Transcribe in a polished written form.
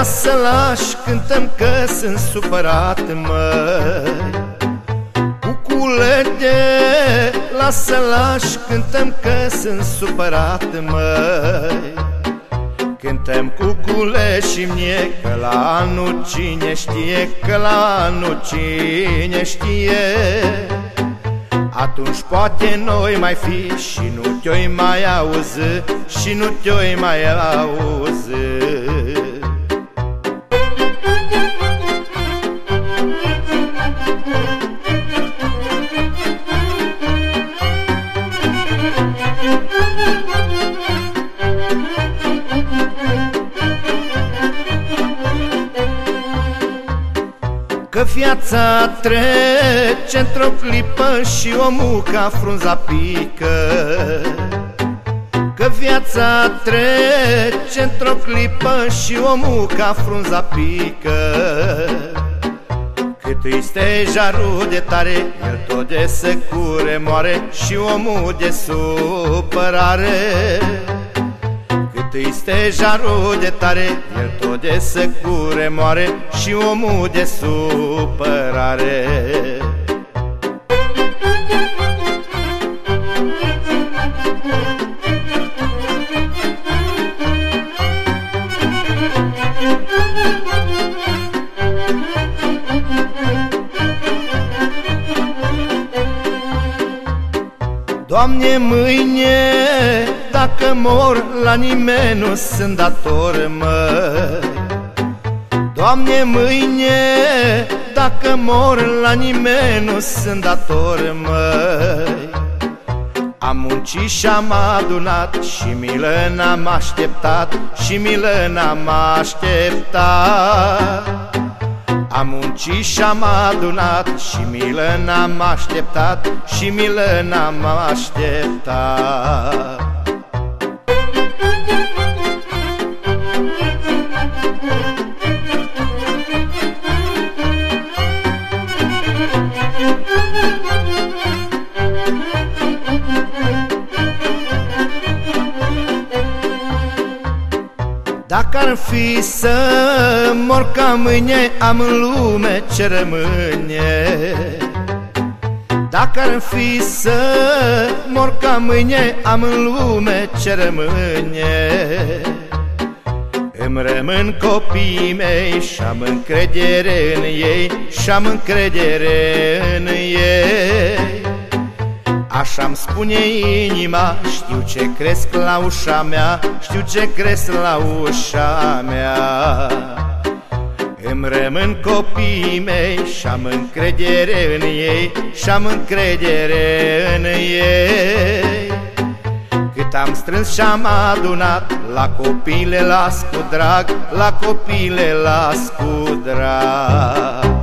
lasă lași, cântăm că sunt supărat, măi. Cuculete, lasă lași, cântăm că sunt supărat, măi. Cântăm cucule și mie, că la anul cine știe, că la anul cine știe. Atunci poate noi mai fi și nu te-oi mai auzi, și nu te-oi mai auzi. Că viața trece într-o clipă și omul ca frunza pică. Că viața trece într-o clipă și omul ca frunza pică. Cât îi stejarul de tare, el tot de secure moare și omul de supărare. Cât îi stejarul de tare, el tot de secure moare și omul de supărare. Doamne, mâine, dacă mor, la nimeni nu sunt dator, măi. Doamne, mâine, dacă mor, la nimeni nu sunt dator, măi. Am muncit și-am adunat și milă n-am așteptat, și milă n-am așteptat. Am muncit și-am adunat și milă n-am așteptat, și milă n-am așteptat. Dacă ar fi să mor ca mâine, am în lume ce rămâne. Dacă ar fi să mor ca mâine, am în lume ce rămâne. Îmi rămân copiii mei și-am încredere în ei, și-am încredere în ei. Așa-mi spune inima, știu ce cresc la ușa mea, știu ce cresc la ușa mea. Îmi rămân copiii mei și-am încredere în ei, și-am încredere în ei. Cât am strâns și-am adunat, la copii le las cu drag, la copii le las cu drag.